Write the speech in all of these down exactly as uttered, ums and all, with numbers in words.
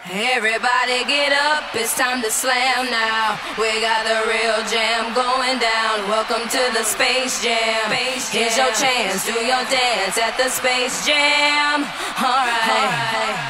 Everybody get up, it's time to slam now. We got the real jam going down. Welcome to the Space Jam. Space Jam. Here's your chance, do your dance at the Space Jam. Alright. Alright.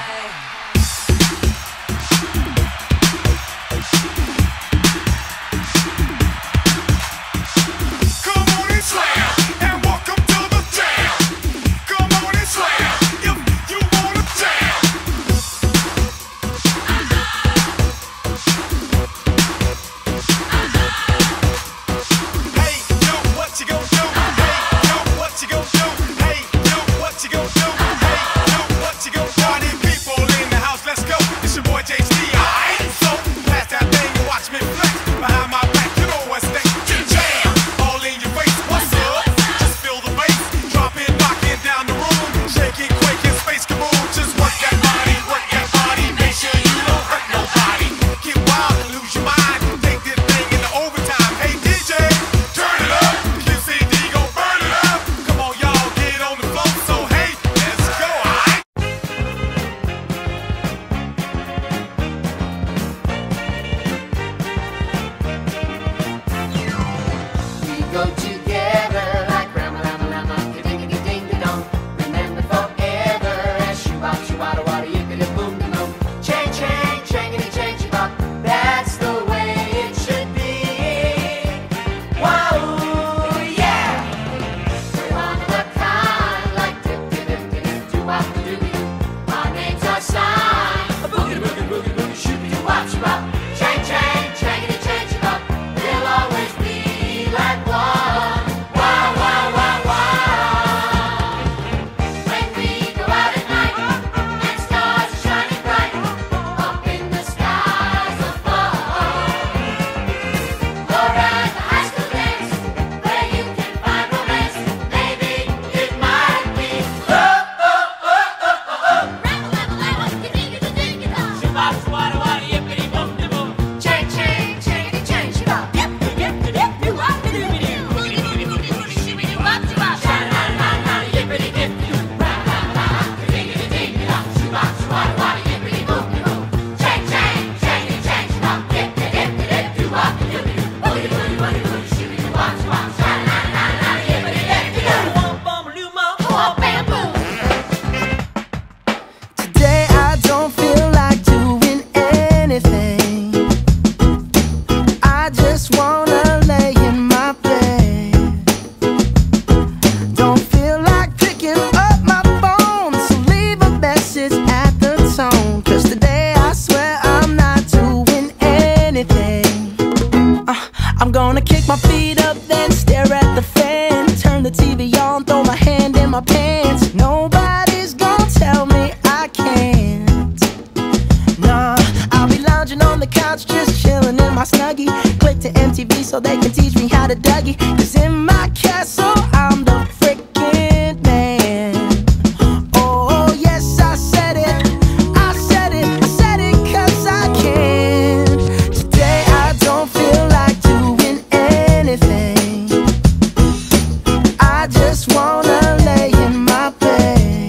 Go together like Rama Lama Lama, ka-ding-a-ding ding ding dong. Remember forever as shoo-bop, shoo-wada wada, yippity boom da boom. Chang chang, changity chang chee-bop, that's the way it should be. Wow, yeah. We're one of a kind, like dip-dip-dip-dip, doo-wop, doo-doo-doo. Our names are signed, a boogie boogie boogie boogie, shoo-doo-wop, shoo-bop. Chang chang, changity chang chee-bop, we'll always be like one. I'm gonna kick my feet up, then stare at the fan. Turn the T V on, throw my hand in my pants. Nobody's gonna tell me I can't. Nah, I'll be lounging on the couch, just chilling in my Snuggie. Click to M T V so they can teach me how to Dougie. Cause in my castle, I'm the frickin' man. Oh, yes, I said it. I said it, I said it cause I can. Today I don't feel like I just wanna lay in my bed.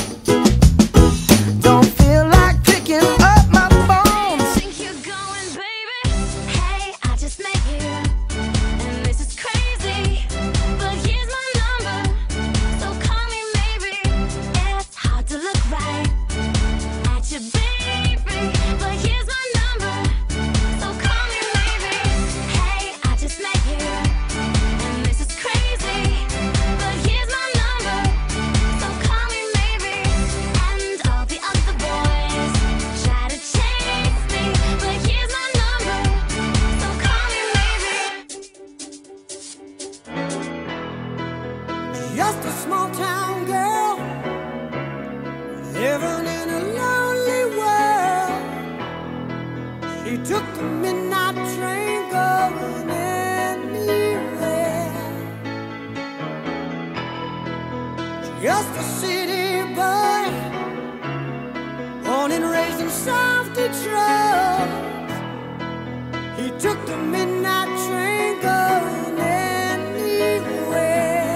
Don't feel like picking up my phone. Think you're going, baby? Hey, I just met you, and this is crazy. But here's my number, so call me maybe. It's hard to look right at you, baby. But here's my number, so call me maybe. Hey, I just met you, and this is crazy. But here's my number, so call me maybe. And all the other boys try to chase me, but here's my number, so call me maybe. Just a small town girl living in a lonely world. She took the midnight train going anywhere. Just a city boy, born and raised in South Detroit. He took the midnight train going anywhere.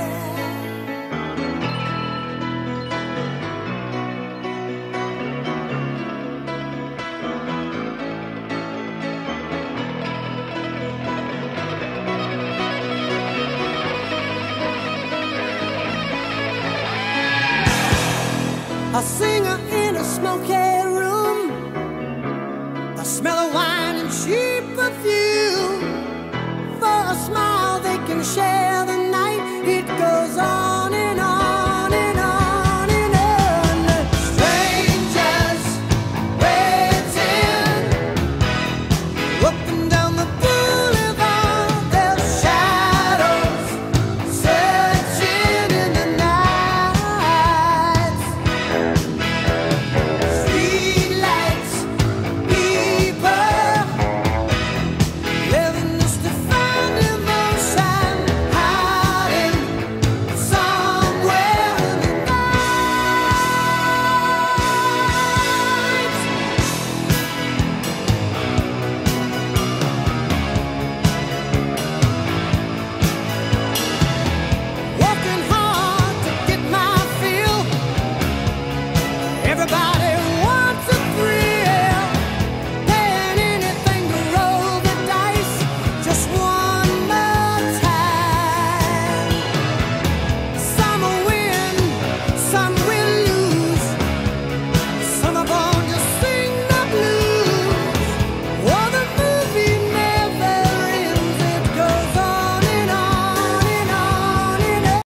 a singer in a smoky room, the smell of wine and cheap perfume. For a smile they can share the night. It goes on and on and on and on. Strangers waiting up and down the boulevard, their shadows searching in the night. Streetlights, people living just to find emotion, hiding somewhere in the night. Working hard to get my fill. Everybody wants a thrill. Paying anything to roll the dice just one more time. Some will win, some will lose. Some of us